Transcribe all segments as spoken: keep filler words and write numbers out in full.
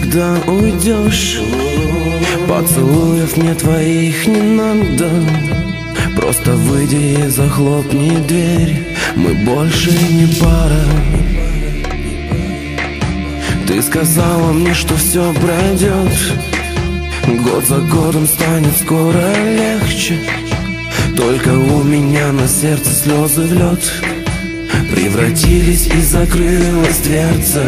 когда уйдешь. Поцелуев мне твоих не надо. Просто выйди и захлопни дверь. Мы больше не пара. Ты сказала мне, что все пройдет. Год за годом станет скоро легче. Только у меня на сердце слезы в лед превратились и закрылась дверца.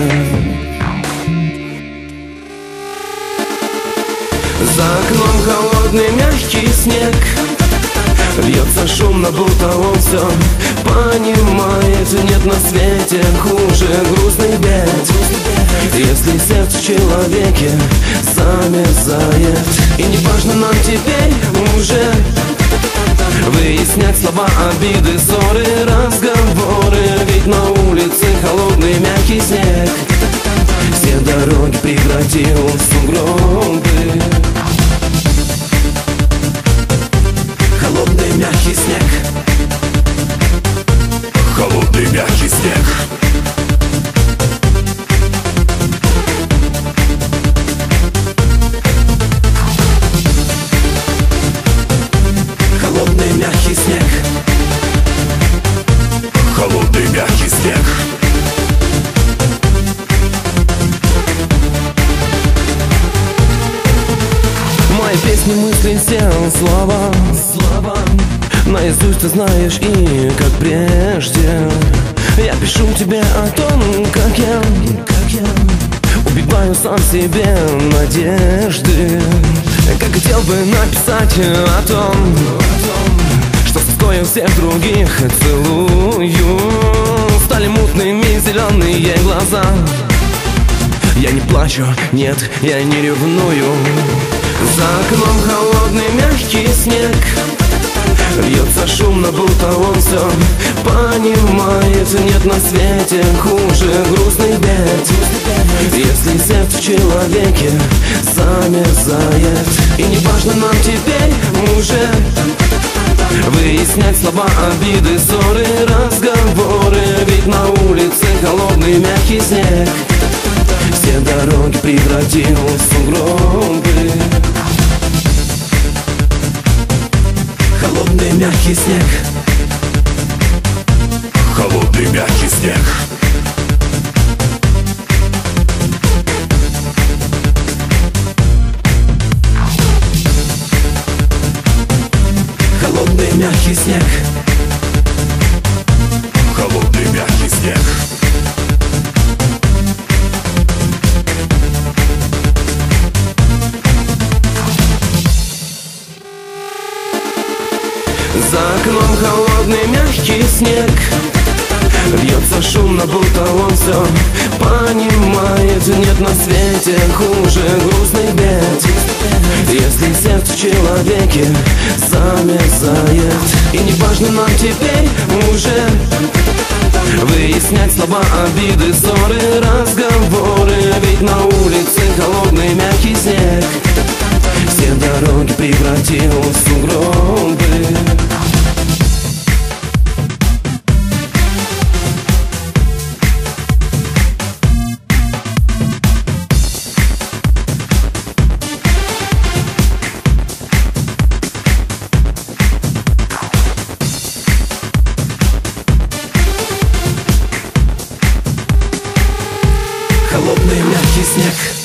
За окном холодный мягкий снег. Льется шумно, будто он все понимает. Нет на свете хуже грустный бед, если сердце в человеке замерзает. И не важно нам теперь уже выяснять слова, обиды, ссоры, разговоры. Ведь на улице холодный мягкий снег все дороги превратил в сугробы. Холодный мягкий снег. Холодный мягкий снег. Холодный мягкий снег. Холодный мягкий снег. Мои песни, мысли, все слова, слова наизусть ты знаешь, и как прежде я пишу тебе о том, как я, как я убиваю сам себе надежды. Как хотел бы написать о том, что с тоской всех других целую. Стали мутными зеленые глаза. Я не плачу, нет, я не ревную. За окном холодный мягкий снег. Льется шумно, будто он все понимает. Нет на свете хуже грустный бед, если сердце в человеке замерзает. И не важно нам теперь уже выяснять слова, обиды, ссоры, разговоры. Ведь на улице холодный мягкий снег все дороги превратил в сугробы. Холодный мягкий снег. Холодный мягкий снег. Холодный мягкий снег. Холодный мягкий снег. За окном холодный мягкий снег. Льется шумно, будто он все понимает. Нет на свете хуже грустный бед, если сердце в человеке замерзает. И не важно нам теперь уже выяснять слова, обиды, ссоры, разговоры. Ведь на улице холодный мягкий снег все дороги превратил в сугробы. Холодный мягкий снег.